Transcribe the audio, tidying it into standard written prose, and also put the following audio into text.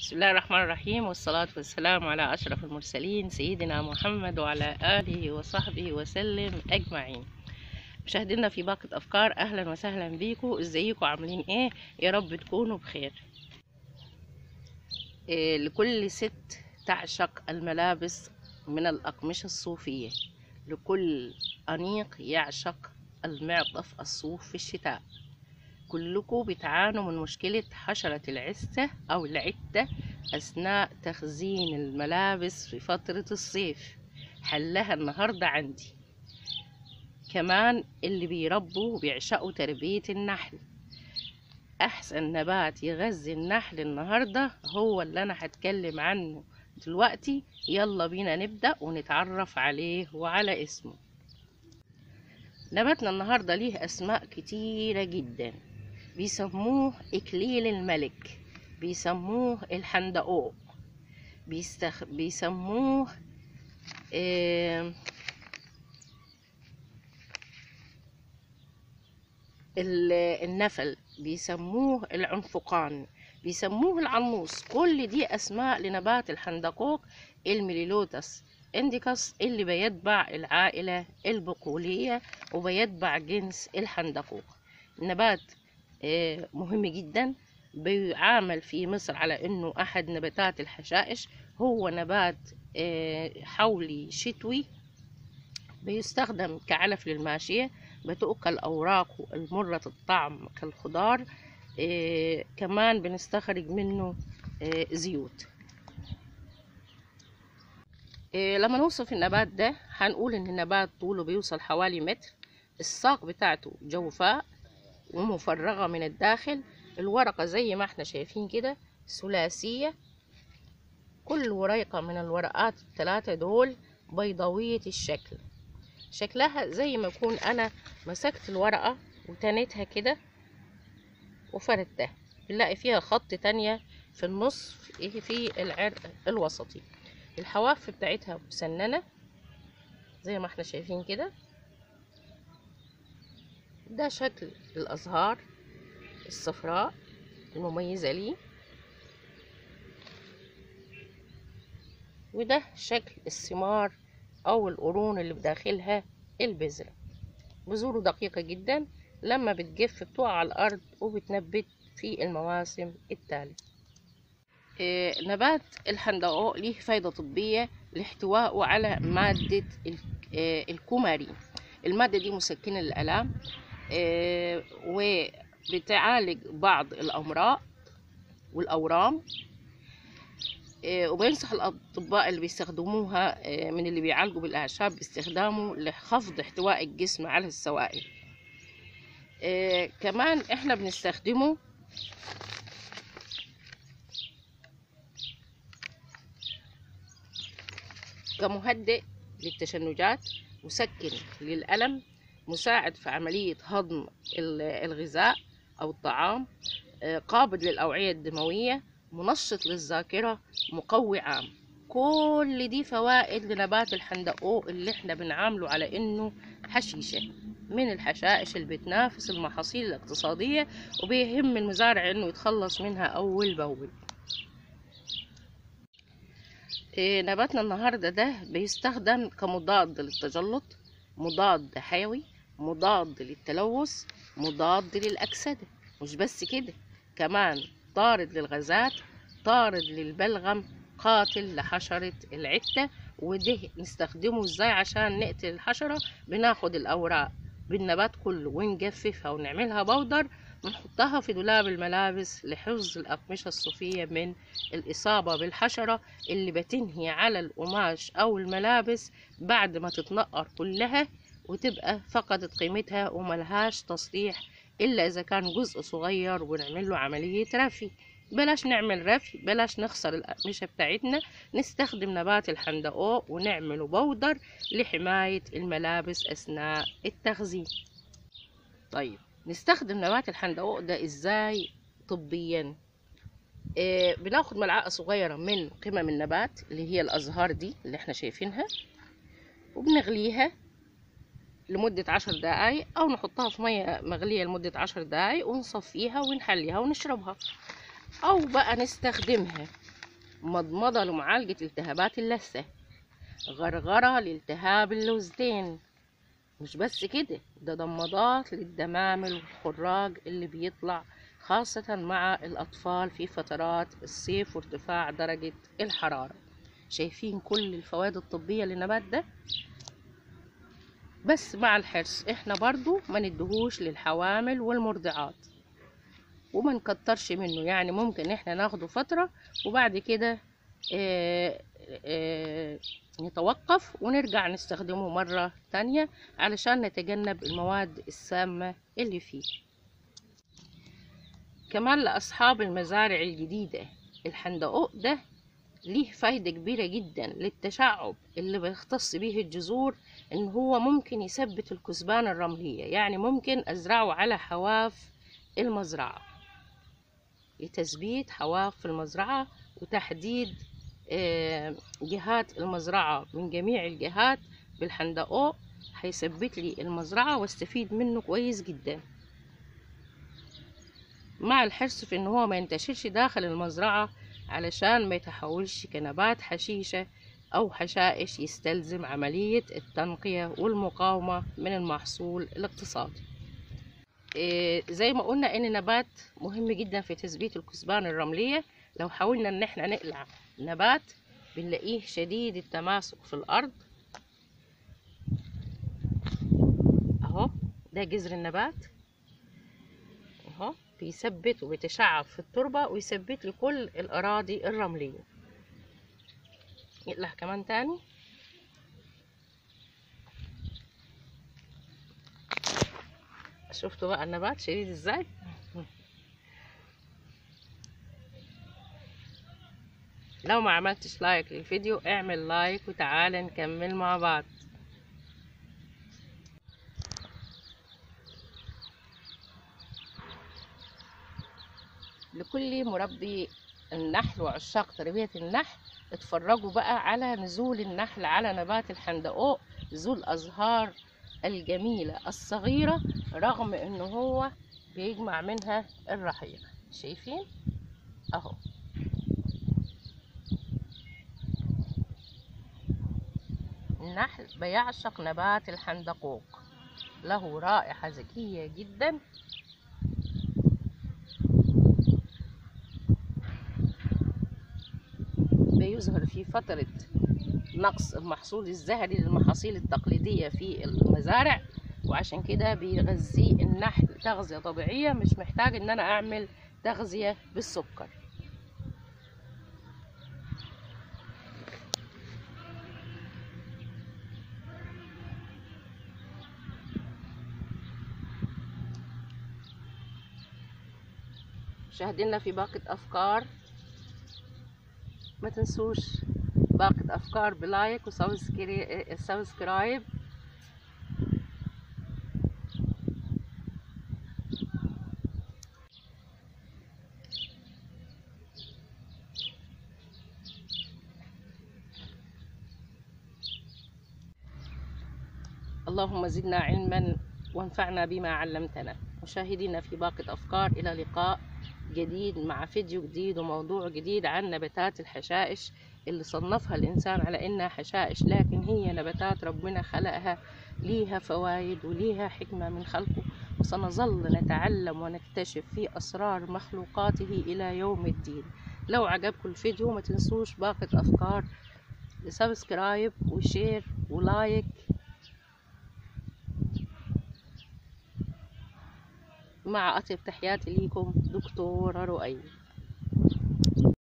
بسم الله الرحمن الرحيم، والصلاة والسلام على أشرف المرسلين سيدنا محمد وعلى آله وصحبه وسلم أجمعين. مشاهدينا في باقة أفكار، أهلا وسهلا بيكم. ازيكم عاملين ايه؟ يا رب تكونوا بخير. لكل ست تعشق الملابس من الأقمشة الصوفية، لكل أنيق يعشق المعطف الصوف في الشتاء. كلكم بتعانوا من مشكلة حشرة العسة أو العتة أثناء تخزين الملابس في فترة الصيف. حلها النهاردة عندي. كمان اللي بيربوا وبيعشقوا تربية النحل، أحسن نبات يغذي النحل النهاردة هو اللي أنا هتكلم عنه دلوقتي. يلا بينا نبدأ ونتعرف عليه وعلى اسمه. نباتنا النهاردة ليه أسماء كتيرة جدا. بيسموه إكليل الملك، بيسموه الحندقوق، بيسموه النفل، بيسموه العنفقان، بيسموه العنوص. كل دي أسماء لنبات الحندقوق الميليلوتس انديكاس اللي بيتبع العائلة البقولية وبيتبع جنس الحندقوق. النبات مهم جدا، بيعامل في مصر على انه احد نباتات الحشائش. هو نبات حولي شتوي، بيستخدم كعلف للماشية، بتؤكل اوراقه المرة الطعم كالخضار. كمان بنستخرج منه زيوت. لما نوصف النبات ده هنقول ان النبات طوله بيوصل حوالي متر، الساق بتاعته جوفاء ومفرغة من الداخل، الورقة زي ما احنا شايفين كده ثلاثية. كل ورقة من الورقات الثلاثة دول بيضاوية الشكل، شكلها زي ما يكون انا مسكت الورقة وتنيتها كده وفردتها، بنلاقي فيها خط تانية في النص في العرق الوسطي. الحواف بتاعتها مسننة زي ما احنا شايفين كده. ده شكل الأزهار الصفراء المميزة ليه، وده شكل الثمار أو القرون اللي بداخلها البذرة. بذوره دقيقة جدا، لما بتجف بتقع على الأرض وبتنبت في المواسم التالية. نبات الحندقوق ليه فايدة طبية لاحتوائه على مادة الكومارين. المادة دي مسكنة للآلام، وبتعالج بعض الأمراض والأورام. وبينصح الأطباء اللي بيستخدموها من اللي بيعالجوا بالأعشاب باستخدامه لخفض احتواء الجسم على السوائل. كمان احنا بنستخدمه كمهدئ للتشنجات، مسكن للألم، مساعد في عملية هضم الغذاء أو الطعام، قابض للأوعية الدموية، منشط للذاكرة، مقوي عام. كل دي فوائد لنبات الحندقوق اللي احنا بنعامله على انه حشيشة من الحشائش اللي بتنافس المحاصيل الاقتصادية، وبيهم المزارع انه يتخلص منها اول باول. نباتنا النهاردة ده بيستخدم كمضاد للتجلط، مضاد حيوي، مضاد للتلوث، مضاد للأكسدة. مش بس كده، كمان طارد للغازات، طارد للبلغم، قاتل لحشرة العتة. وده نستخدمه ازاي عشان نقتل الحشرة؟ بناخد الأوراق بالنبات كله ونجففها ونعملها بودر ونحطها في دولاب الملابس لحفظ الأقمشة الصوفية من الإصابة بالحشرة اللي بتنهي على القماش أو الملابس بعد ما تتنقر كلها وتبقى فقدت قيمتها وملهاش تصليح إلا إذا كان جزء صغير ونعمل له عملية رفي. بلاش نعمل رفي، بلاش نخسر الأقمشة بتاعتنا، نستخدم نبات الحندقوق ونعمله بودر لحماية الملابس أثناء التخزين. طيب نستخدم نبات الحندقوق ده ازاي طبيا؟ بناخد ملعقة صغيرة من قمم النبات اللي هي الأزهار دي اللي احنا شايفينها، وبنغليها لمدة 10 دقايق أو نحطها في مية مغلية لمدة 10 دقايق ونصفيها ونحليها ونشربها، أو بقى نستخدمها مضمضة لمعالجة التهابات اللثة، غرغرة لالتهاب اللوزتين. مش بس كده، ده ضمادات للدمامل والخراج اللي بيطلع خاصة مع الأطفال في فترات الصيف وارتفاع درجة الحرارة. شايفين كل الفوائد الطبية للنبات ده؟ بس مع الحرص احنا برضو ما ندهوش للحوامل والمرضعات وما نكترش منه. يعني ممكن احنا ناخده فترة وبعد كده نتوقف ونرجع نستخدمه مرة تانية علشان نتجنب المواد السامة اللي فيه. كمان لأصحاب المزارع الجديدة، الحندقوق ده ليه فايدة كبيرة جدا للتشعب اللي بيختص به الجذور، ان هو ممكن يثبت الكثبان الرملية. يعني ممكن ازرعه على حواف المزرعة لتثبيت حواف المزرعة وتحديد جهات المزرعة من جميع الجهات بالحندقوق. هيثبت لي المزرعة واستفيد منه كويس جدا، مع الحرص في ان هو ما ينتشرش داخل المزرعة علشان ما يتحولش كنبات حشيشة او حشائش يستلزم عملية التنقية والمقاومة من المحصول الاقتصادي. زي ما قلنا ان نبات مهم جدا في تثبيت الكثبان الرملية. لو حاولنا ان احنا نقلع نبات بنلاقيه شديد التماسك في الارض. اهو ده جذر النبات اهو، بيثبت وبيتشعب في التربة ويثبت لكل الأراضي الرملية. نقلع كمان تاني. شفتوا بقى النبات شديد ازاي؟ لو ما عملتش لايك للفيديو اعمل لايك وتعالى نكمل مع بعض. لكل مربي النحل وعشاق تربية النحل، اتفرجوا بقى على نزول النحل على نبات الحندقوق، ذو الأزهار الجميلة الصغيرة، رغم انه هو بيجمع منها الرحيق. شايفين اهو. النحل بيعشق نبات الحندقوق، له رائحة ذكية جدا. بيظهر في فترة نقص المحصول الزهري للمحاصيل التقليدية في المزارع، وعشان كده بيغذي النحل تغذية طبيعية، مش محتاج ان انا اعمل تغذية بالسكر. مشاهدينا في باقة افكار، ما تنسوش باقة افكار بلايك وسبسكرايب. اللهم زدنا علما وانفعنا بما علمتنا. مشاهدينا في باقة أفكار، إلى لقاء جديد مع فيديو جديد وموضوع جديد عن نباتات الحشائش اللي صنفها الإنسان على إنها حشائش، لكن هي نباتات ربنا خلقها ليها فوائد وليها حكمة من خلقه، وسنظل نتعلم ونكتشف في أسرار مخلوقاته إلى يوم الدين. لو عجبكم الفيديو ما تنسوش باقة أفكار سبسكرايب وشير ولايك. مع أطيب تحياتي ليكم دكتورة رؤية.